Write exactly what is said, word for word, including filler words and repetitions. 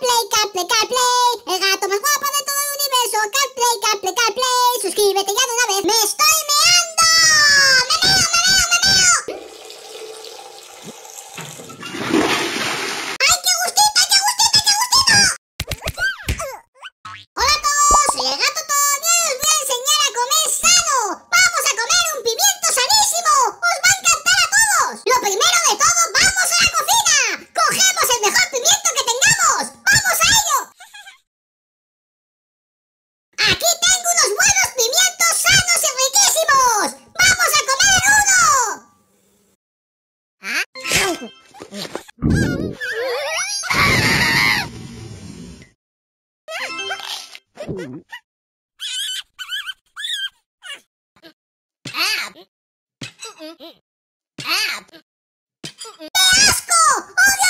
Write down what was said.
CarPlay, CarPlay, CarPlay, el gato más guapo de todo el universo. CarPlay, CarPlay, CarPlay, suscríbete ya de una vez. ¡Me estoy meando! ¡Me meo, me meo, me meo! ¡Ay, qué gustito, qué gustito, qué gustito! Hola a todos, soy el gato Toño y os voy a enseñar a comer sano. ¡Vamos a comer un pimiento sanísimo! ¡Os va a encantar a todos! Lo primero de todo, ¡vamos a la cocina! ¡Cogemos el mejor pimiento que tengamos! ¡Vamos a ello! Aquí tengo unos buenos pimientos sanos y riquísimos. ¡Vamos a comer uno! ¿Ah? ¡Qué asco! ¡Odio